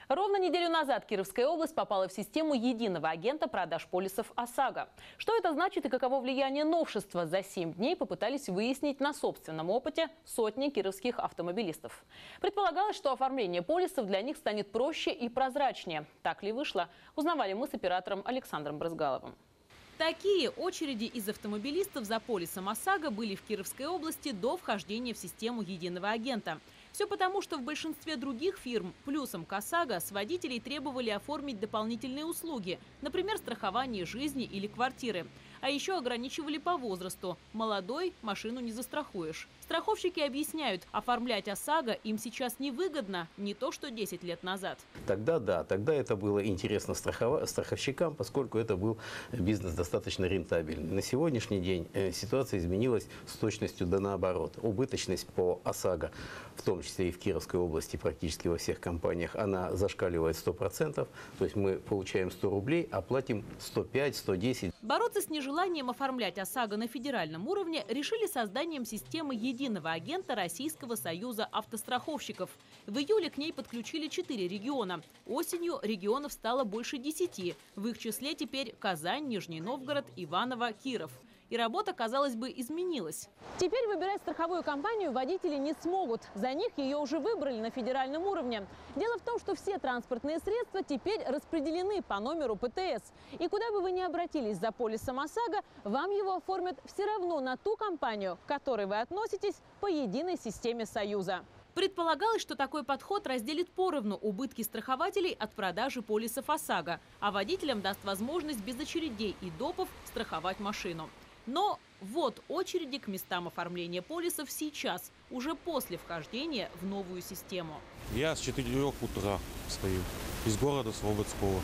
Ровно неделю назад Кировская область попала в систему единого агента продаж полисов ОСАГО. Что это значит и каково влияние новшества, за 7 дней попытались выяснить на собственном опыте сотни кировских автомобилистов. Предполагалось, что оформление полисов для них станет проще и прозрачнее. Так ли вышло? Узнавали мы с оператором Александром Брызгаловым. Такие очереди из автомобилистов за полисом ОСАГО были в Кировской области до вхождения в систему единого агента. Все потому, что в большинстве других фирм плюсом к ОСАГО с водителей требовали оформить дополнительные услуги, например, страхование жизни или квартиры. А еще ограничивали по возрасту. Молодой машину не застрахуешь. Страховщики объясняют, оформлять ОСАГО им сейчас невыгодно, не то что 10 лет назад. Тогда да, тогда это было интересно страховщикам, поскольку это был бизнес достаточно рентабельный. На сегодняшний день ситуация изменилась с точностью да наоборот. Убыточность по ОСАГО, в том числе и в Кировской области, практически во всех компаниях, она зашкаливает 100%. То есть мы получаем 100 рублей, а платим 105-110. Бороться с нежеланием оформлять ОСАГО на федеральном уровне решили созданием системы единого агента Российского союза автостраховщиков. В июле к ней подключили 4 региона. Осенью регионов стало больше 10. В их числе теперь Казань, Нижний Новгород, Иваново, Киров. И работа, казалось бы, изменилась. Теперь выбирать страховую компанию водители не смогут. За них ее уже выбрали на федеральном уровне. Дело в том, что все транспортные средства теперь распределены по номеру ПТС. И куда бы вы ни обратились за полисом ОСАГО, вам его оформят все равно на ту компанию, к которой вы относитесь по единой системе Союза. Предполагалось, что такой подход разделит поровну убытки страхователей от продажи полисов ОСАГО, а водителям даст возможность без очередей и допов страховать машину. Но вот очереди к местам оформления полисов сейчас, уже после вхождения в новую систему. Я с 4 утра стою, из города Слободского.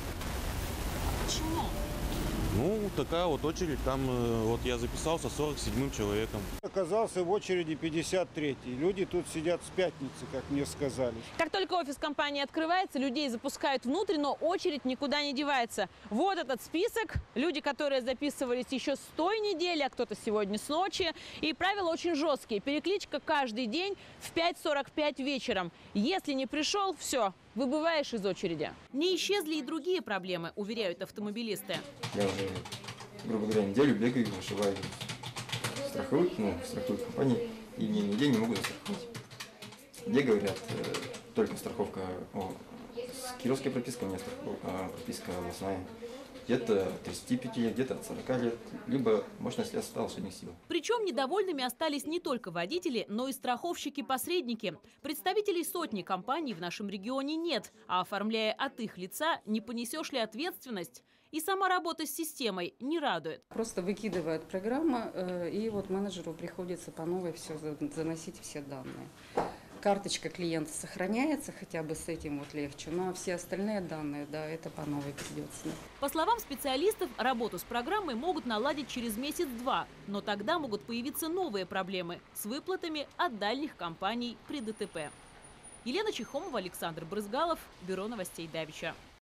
Почему? Ну, такая вот очередь, там вот я записался 47-м человеком. Оказался в очереди 53-й. Люди тут сидят с пятницы, как мне сказали. Как только офис компании открывается, людей запускают внутрь, но очередь никуда не девается. Вот этот список. Люди, которые записывались еще с той недели, а кто-то сегодня с ночи. И правила очень жесткие. Перекличка каждый день в 5:45 вечером. Если не пришел, все, выбываешь из очереди. Не исчезли и другие проблемы, уверяют автомобилисты. Я уже, грубо говоря, неделю бегаю, вышиваю страховых компании, и мне нигде не могут застраховать. Где говорят, только страховка, с кировской пропиской у меня прописка областная. Где-то 35 лет, где-то от 40 лет, либо мощность средств лошадиных сил. Причем недовольными остались не только водители, но и страховщики-посредники. Представителей сотни компаний в нашем регионе нет, а оформляя от их лица, не понесешь ли ответственность? И сама работа с системой не радует. Просто выкидывает программа, и вот менеджеру приходится по новой все заносить, все данные. Карточка клиента сохраняется, хотя бы с этим вот легче, но все остальные данные, да, это по новой придется. По словам специалистов, работу с программой могут наладить через месяц-два, но тогда могут появиться новые проблемы с выплатами от дальних компаний при ДТП. Елена Чехомова, Александр Брызгалов, Бюро новостей Давича.